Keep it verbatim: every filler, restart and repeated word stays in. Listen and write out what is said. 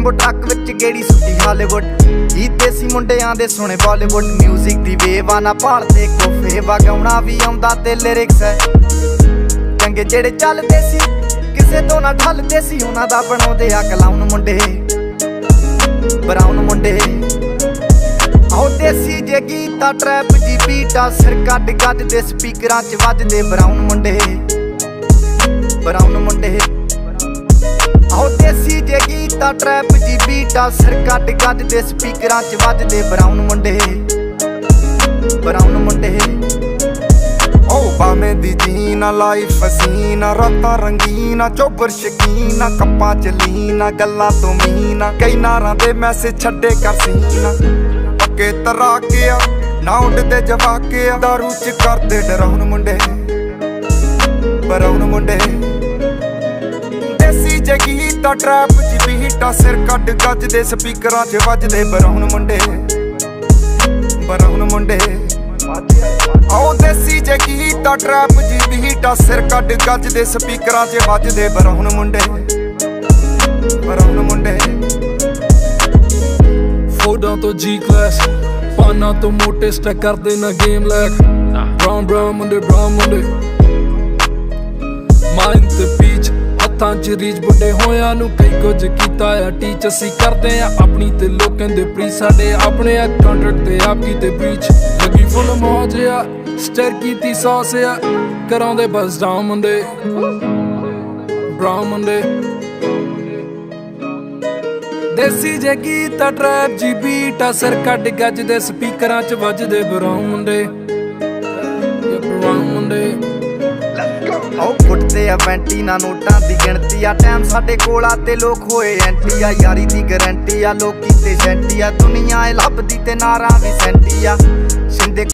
tempo truck विच गेड़ी सुट्टी Hollywood गीत देसी मुंडियां दे सुने बॉलीवुड म्यूजिक दी वेवा ना भालदे कोफे वा गाउणा भी आउंदा ते लिरिक्स है चंगे जेड़े चलदे सी किसे तो ना ढलदे सी उन्हां दा बनाउंदे आ क्लाउन मुंडे ब्राउन मुंडे आओ देसी जे गीता ट्रैप जी बीटा सिर कट गजदे स्पीकरां च वजदे ब्राउन मुंडे ब्राउन मुंडे आओ देसी जे गीता ट्रैप जी बीटा सिर कट गजदे स्पीकरां च वजदे ब्राउन मुंडे ब्राउन मुंडे ओ बामे दी जीना लाइफ हसीना रातां रंगीना चोबर शकीना कप्पां च लीना गल्लां तो मीना कई नारां दे मैसेज छड्डे कर सीना पक्के तराके आ ना उडदे जवाके आ दारू च करदे डराउन मुंडे ब्राउन मुंडे देसी जे गीता ट्रैप जी बीटा सिर कट गजदे स्पीकरां च वजदे ब्राउन मुंडे ब्राउन मुंडे आओ देसी जे गीता ट्रैप जी बीटा सिर कट गजदे स्पीकरां च वजदे ब्राउन मुंडे ब्राउन मुंडे फोडां तो जी क्लास पाना तो मोटे स्टैक करदे ना गेम लैक ब्राउन ब्राउन मुंडे ब्राउन मुंडे माइंड ते पीच हत्थां च रीच बुड्ढे होयां नूं कई कुछ कीता आ टीच असीं करदे आ अपनी ते लोकां दे प्री साडे अपने आ कॉन्ट्रैक्ट ते आप कीते ब्रीच लगी फुल मौज आ स्टेर कीती सॉस आ कराउंदे बस डाउन मुंडे ब्राउन मुंडे देसी जे गीता ट्रैप जी बीटा सिर कट गजदे स्पीकरां च वजदे ब्राउन मुंडे ब्राउन मुंडे आओ फुटदे आ पैंटी ना नोटां दी गिणती आ टाइम साडे कोल आ ते लोक होए एंटी आ यारी दी गारंटी आ लोकी ते सेंटी आ दुनिया ए लभदी ते नारां भी सेंटी आ शिंदे